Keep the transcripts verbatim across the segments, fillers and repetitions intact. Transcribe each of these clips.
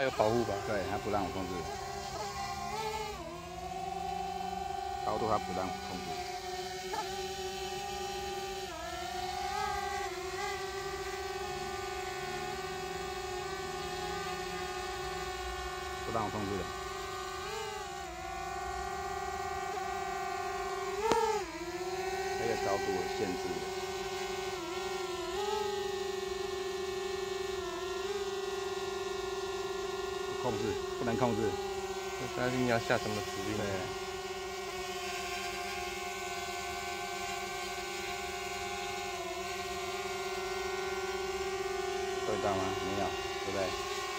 还有保护吧？ 对，它不让我控制，高度它不让我控制。不让我控制的。这个高度有限制的。控制不能控制。 但是你要下什么指令？ 对。对到吗？没有，对不对？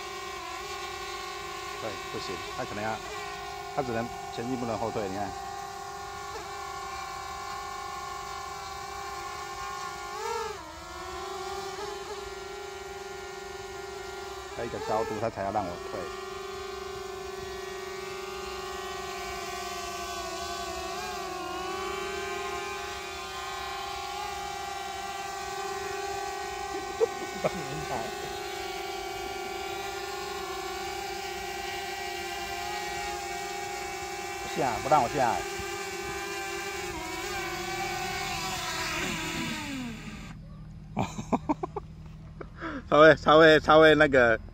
对，不行，它可能要，它只能前进，不能后退。你看，它一个高度，它才要让我退。不明白。下，不让我下。稍微稍微稍微那个